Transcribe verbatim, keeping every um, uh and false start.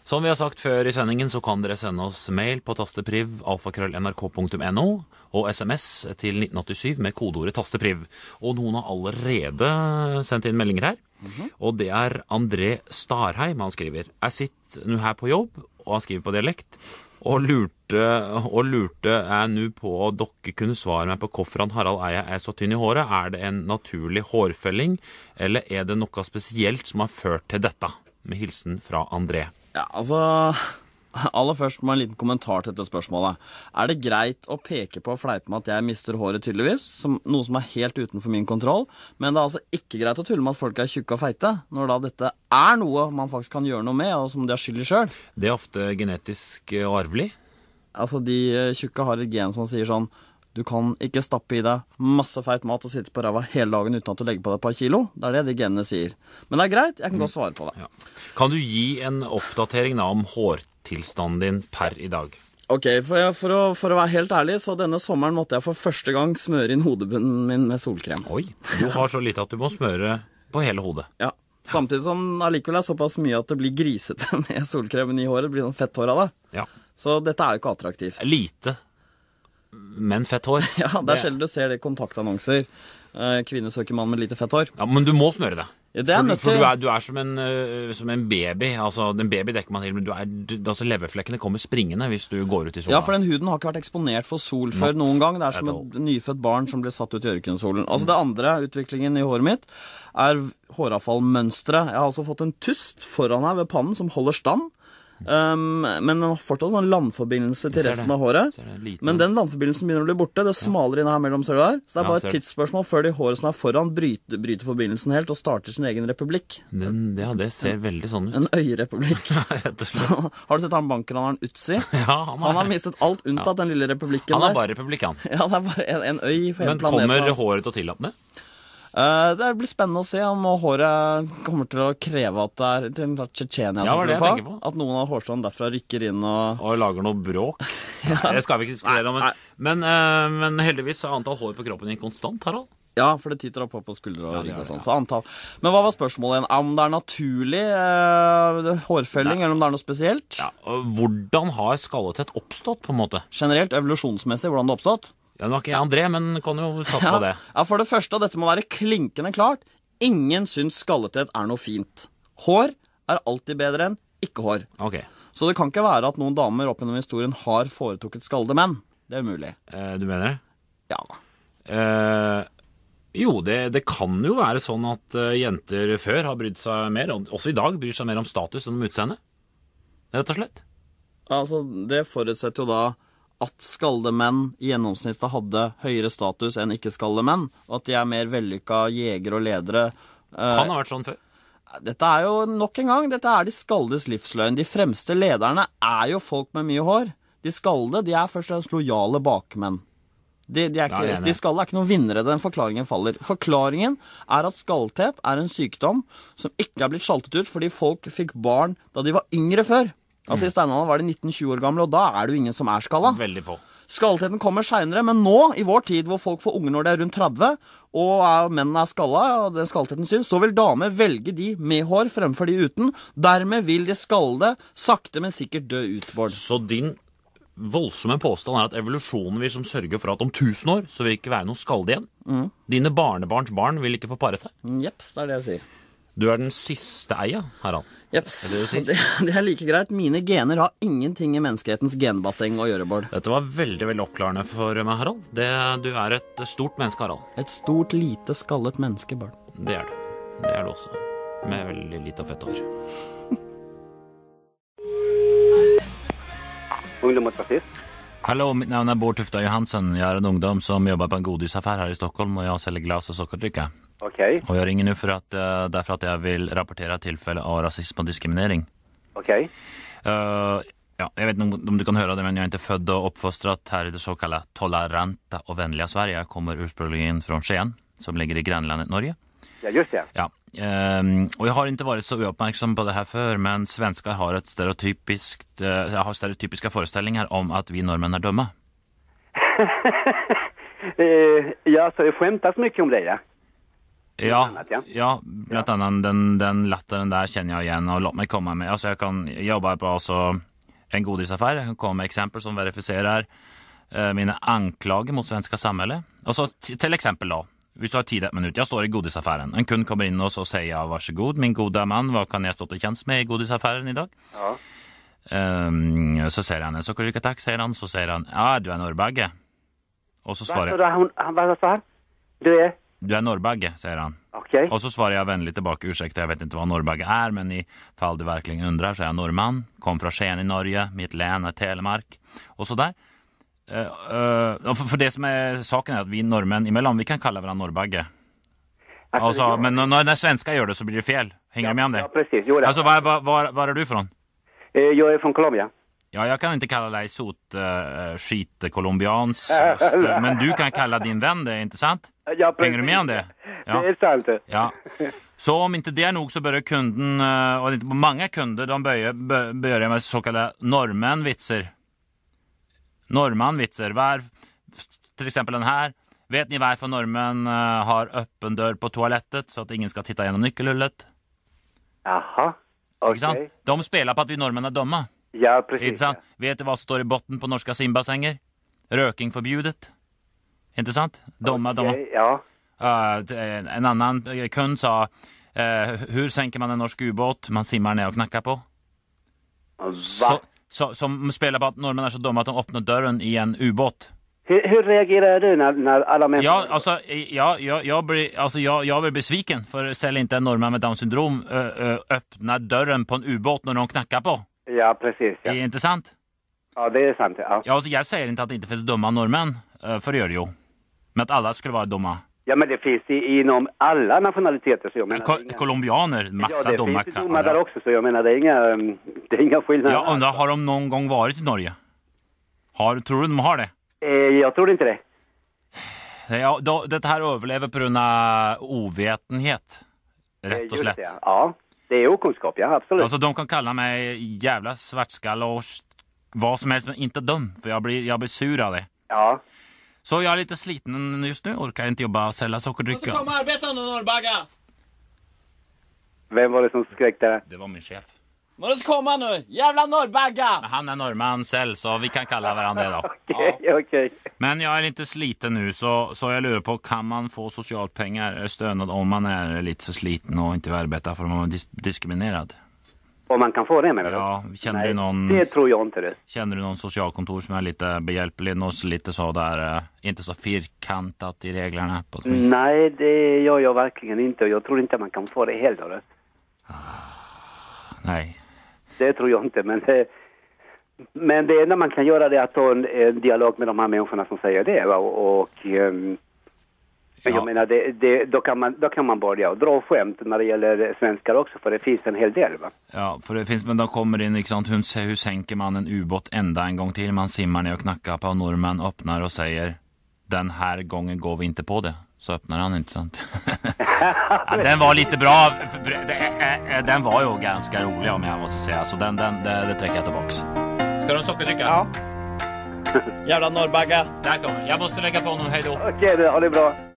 Som vi har sagt før i sendingen, så kan dere sende oss mail på tastepriv alfakrøll n r k punktum n o og sms til nitten åttisju med kodeordet tastepriv. Og noen har allerede sendt inn meldinger her, mm-hmm. og det er André Starheim. Han skriver: Jeg sitter nå her på jobb, og han skriver på dialekt, og lurte, og lurte jeg nå på å dere kunne svare meg på hvorfor han Harald Eia er så tynn i håret. Er det en naturlig hårfelling, eller er det noe spesielt som har ført til dette? Med hilsen fra André. Ja, altså, aller først må en liten kommentar til dette spørsmålet. Er det greit å peke på og fleipe med at jeg mister håret tydeligvis, som noe som er helt utenfor min kontroll, men det er altså ikke greit å tulle med at folk er tjukke og feite, når da dette er noe man faktisk kan gjøre noe med, og som de har skyld i selv? Det er ofte genetisk og arvelig. Altså, de tjukke har et gen som sier sånn: du kan ikke stappe i deg masse feit mat og sitte på ræva hele dagen uten at du legger på deg et par kilo. Det er det de genene sier. Men det er greit, jeg kan godt svare på det. Ja. Kan du gi en oppdatering da om hårtilstanden din per i dag? Ok, for, for, å, for å være helt ærlig, så denne sommeren måtte jeg for første gang smøre inn hodebunnen min med solkrem. Oi, du har så lite at du må smøre på hele hodet. Ja, samtidig som allikevel er såpass mye at det blir grisete med solkremen i håret. Det blir noen fett hår av det. Ja. Så dette er jo ikke attraktivt. Lite. Men fett hår. Ja, det er sjelden du ser det i kontaktannonser. Kvinne søker mann med lite fett hår. Ja, men du må smøre det. Ja, det er for, nødt til. For du er, du er som, en, uh, som en baby. Altså, en baby dekker man til, men du er, du, altså, leverflekkene kommer springende hvis du går ut i sola. Ja, for den huden har ikke vært eksponert for sol før Not noen gang. Det er som et nyfødt barn som blir satt ut i ørkensolen. Altså, det andre utviklingen i håret mitt er håravfallmønstre. Jeg har altså fått en tust foran her ved pannen som holder stand. Um, men den har fortsatt en landforbindelse til resten av håret. Men den landforbindelsen begynner å bli borte. Det smaler inn her mellom, ser du der. Så det er bare et tidsspørsmål før de håret som er foran bryter, bryter forbindelsen helt og starter sin egen republikk. Den, ja, det ser veldig sånn ut. En øyerepublikk. Har du sett han bankraneren Utsi? Ja, han, han har mistet alt unntatt ja. Den lille republikken der. Han er bare republikan. Ja, det er bare en, en øy på hele planeten. Men kommer håret til å tillate det? Uh, det blir spennende å se om håret kommer til å kreve at det er til Tsjetsjenia, ja, det på. på. At noen av hårstråene derfra rykker inn og... Og lager noe bråk. Ja. Nei, det skal vi ikke diskutere om. Men, men, uh, men heldigvis er antall hår på kroppen din konstant, Harald. Ja, for det tyter opp på skuldre og rygg og sånn. Så antall. Men hva var spørsmålet igjen? Om det er naturlig uh, hårfelling, Nei. Eller om det er noe spesielt? Ja, og hvordan har skalletett oppstått, på en måte? Generelt, evolusjonsmessig, hvordan det har oppstått? Ja, nå er ikke jeg André, men kan jo satse på det. Ja, for det første, og dette må være klinkende klart, ingen syns skallethet er noe fint. Hår er alltid bedre enn ikke hår. Ok. Så det kan ikke være at noen damer opp gjennom historien har foretrukket skallede menn. Det er umulig. Eh, du mener det? Ja. Eh, jo, det, det kan jo være sånn at uh, jenter før har brydd seg mer, og også i dag bryr seg mer om status enn om utseende. Rett og slett. Altså, det forutsetter jo da at skallede menn i gjennomsnittet hadde høyere status enn ikke-skallede menn, og at de er mer vellykka jegere og ledere. Kan ha vært sånn før. Dette er jo nok en gang, dette er de skaldedes livsløgn. De fremste lederne er jo folk med mye hår. De skallede, de er først og fremst lojale bakmenn. De, de, er ikke, ja, de skallede er ikke noen vinnere, den forklaringen faller. Forklaringen er at skallthet er en sykdom som ikke er blitt sjaltet ut fordi folk fikk barn da de var yngre før. Altså I steinalderen var de nitten tjue år gamle, og da er det jo ingen som er skalla. Veldig få. Skalletheten kommer senere, men nå, i vår tid, hvor folk får unger når de er rundt tretti, og er, mennene er skalla, og den skalletheten syns, så vil damer velge de med hår fremfor de uten. Dermed vil de skallede sakte, men sikkert dø ut, Bård. Så din voldsomme påstand er at evolusjonen vil som sørge for at om tusen år, så vil det ikke være noen skallede igjen? Mm. Dine barnebarns barn vil ikke få pare seg? Jeps, det er det jeg sier. Du er den siste eia, Harald. Jeps, det, det, det er like greit. Mine gener har ingenting i menneskehetens genbasseng å gjøre, Bård. Dette var veldig, veldig oppklarende for meg, Harald. Det, du er et stort menneske, Harald. Et stort, lite, skallet menneske, Bård. Det er du. Det er du også. Med veldig lite fett hår. Ungdom mot rasist. Hallo, mitt navn er Bård Tufta Johansen. Jeg er en ungdom som jobber på en godisaffær her i Stockholm, og jeg selger glass og sokkerdrikke. Okay. Og jeg ringer nu for at, uh, derfor at jeg vil rapportera tilfelle av rasism og diskriminering. Ok. Uh, ja, jeg vet ikke om du kan høre det, men jeg er ikke født og oppfostret her i det såkalla toleranta og vänliga Sverige. Jeg kommer ursprungligen från Skien, som ligger i grannlandet Norge. Ja, just det. Ja. Um, og jeg har ikke vært så uppmärksam på det her før, men svenskar har et stereotypiskt, uh, jeg har stereotypiska föreställningar om at vi norrmän er dømme. uh, ja, så det skämtas mycket om det, ja. Ja, annat, ja. ja, blant annet den, den latteren der kjenner jeg igjen, og låt meg komme med, altså jeg kan jobbe på altså, en godisaffär, jeg kan komme med eksempel som verifiserer eh, mine anklager mot svenska samhället. Og så t- til eksempel da, hvis du har tid et minutt, jeg står i godisaffären, en kund kommer inn og så sier jeg, varsågod, min goda mann, hva kan jeg stå til tjänst med i godisaffären i dag? Ja. Um, så sier han, sockerrika takk, sier han, så sier han, ja, du er Norrbagge. Og så svarer jeg, Vad, hon, han, vad sa han? Du är? du er Norrbagge, sier han. Okej. Og så svarer jeg vennlig tilbake, ursäkta, jeg vet ikke hva Norrbagge er, men i fall du verkligen undrar så er jeg norrman, kom fra Skien i Norge, mitt län er Telemark, og så der. Uh, uh, for, for det som er saken er at vi norrmän emellan, vi kan kalle hverandre Norrbagge. Alltså, Altså, men når, når svenska gjør det så blir det fel. Henger du med om det? Ja, precis. Jo, det. Altså, var, var, var, var er du från? Eh, Jag är från Colombia. Ja, jag kan inte kalla dig sot uh, skit colombians, st- men du kan kalla din vän det, inte sant? Ja, precis. Hänger du med om det? Ja. Det är sant. Ja. Så om inte det är nog så börjar kunden, uh, och inte många kunder, de börjar, bör- börjar med så kallade norrmän-vitser. Norrman-vitser. Var, till exempel den här. Vet ni varför norrmän uh, har öppen dörr på toalettet så att ingen ska titta genom nyckelhullet? Jaha. Ikke sant? Okej. De spelar på att vi norrmän är dumma. Ja, Ikke precis. sant? Vet du hva som står i botten på norska simbassenger? Röking förbjudet. Inte sant? Dumma, dumma. Okej, ja. Uh, en annan kund sa, uh, hur sänker man en norsk ubåt? Man simmar ner och knackar på. Va? Så, så, som spelar på att norrmän är så dumma att de öppnar dörren i en ubåt. Hur, hur reagerar du när, när alla människor... Ja, alltså, ja, jag, jag, blir, alltså jag, jag blir besviken för sälj inte en norrman med Downs syndrom uh, uh, öppna dörren på en ubåt när de knackar på. Ja, precis. Det Ja. är inte sant? Ja, det är sant. Ja, Ja, alltså, jag säger inte att det inte finns dumma norrmän, uh, för det gör det ju. Men att alla skulle vara dumma. ja men det finns i, inom alla nationaliteter, så jag menar... Ko- det är inga... colombianer, massa Ja, det dumma finns ju dumma där karlar. också, så jag menar, det är inga, um, det är inga skillnader. Jag undrar, har de någon gång varit i Norge? Har, tror du de har det? Eh, jag tror inte det. Ja, då, det här överlever på grund av ovetenhet. Eh, Rätt och just slätt. det, Ja, det är okunskap, ja, absolut. Alltså de kan kalla mig jävla svartskalle och st- vad som helst, men inte dum. För jag blir, jag blir sur av det. Ja. Så jag är lite sliten just nu, orkar inte jobba och sälja sockerdrycker. Så kom arbetaren och Norrbagga! Vem var det som skrek där? Det var min chef. Må du komma nu, jävla Norrbagga! Men han är norrman själv, så vi kan kalla varandra det då. Okej, okej. Men jag är lite sliten nu, så, så jag lurar på, kan man få socialpengar stönad om man är lite så sliten och inte vill arbeta för att man är dis- diskriminerad? Om man kan få det, menar du? Ja, känner Nej, du någon... det tror jag inte det. Känner du någon socialkontor som är lite behjälplig, något lite så där, eh, inte så fyrkantat i reglerna på ett vis? Nej, det gör jag verkligen inte, och jag tror inte man kan få det heller. Nej. Det tror jag inte, men det, men det enda man kan göra det är att ta en, en dialog med de här människorna som säger det, va? Och, och ehm, men Ja. jag menar, det, det, då, kan man, då kan man börja och dra skämt när det gäller svenskar också, för det finns en hel del, va? Ja, för det finns, men de kommer in, liksom, hur, hur sänker man en ubåt ända en gång till? Man simmar ner och knackar på, norrman öppnar och säger, den här gången går vi inte på det. Så öppnar han, inte sant? Ja, den var lite bra. Den var ju ganska rolig, om jag måste säga. Så den, den, det, det träcker jag tillbaks. Ska du ha sockerdricka? Ja. Jävla Norrbagga. Där kommer. Jag måste lägga på honom, hej då. Okej, okay, ha det bra.